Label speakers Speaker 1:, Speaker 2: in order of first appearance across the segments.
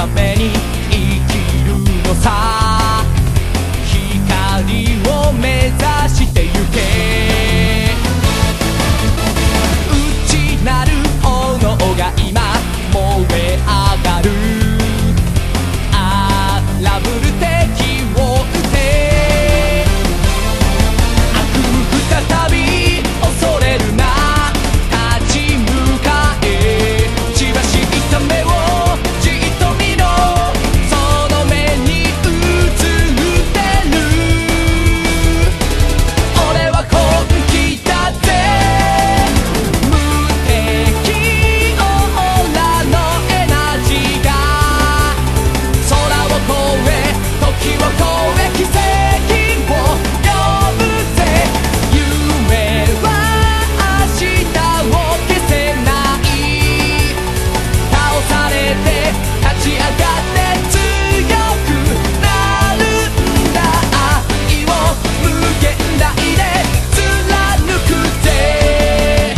Speaker 1: ために生きるのさ。光を目指してゆけ。内なる炎が今燃え上がる。荒ぶる敵を撃て。悪再び恐れるな。立ち向かえ。血走った目をじっと見ろ。その目に映ってる。俺は本気だぜ。無敵オーラのエナジーが空を越え時を越え奇跡を呼ぶぜ。夢は明日を消せない。倒されて立ち上がって強くなるんだ。愛を無限大で貫くぜ。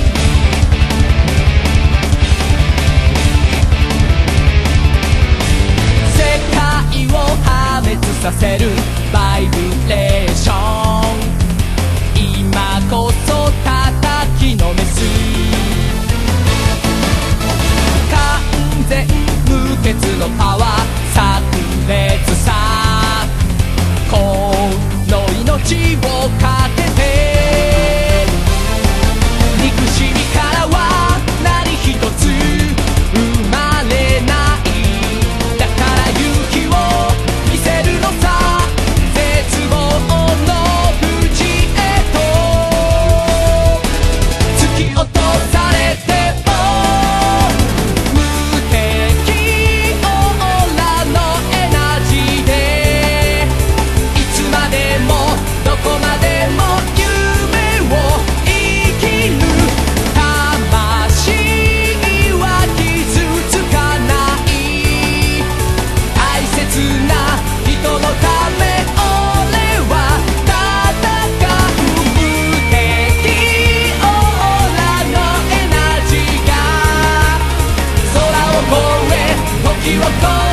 Speaker 1: 世界を破滅させるバイブレーション。今こそ叩きのめす。完全無欠のパワー炸裂さ。この命をかけて。憎しみからは何一つ生まれない。だから勇気を見せるのさ。絶望の無事へと突き落とされても無敵オーラのエナジーでいつまでもどこまでも夢を生きる。魂は傷つかない。大切な人のため俺は戦う。無敵オーラのエナジーが空を越え時を越え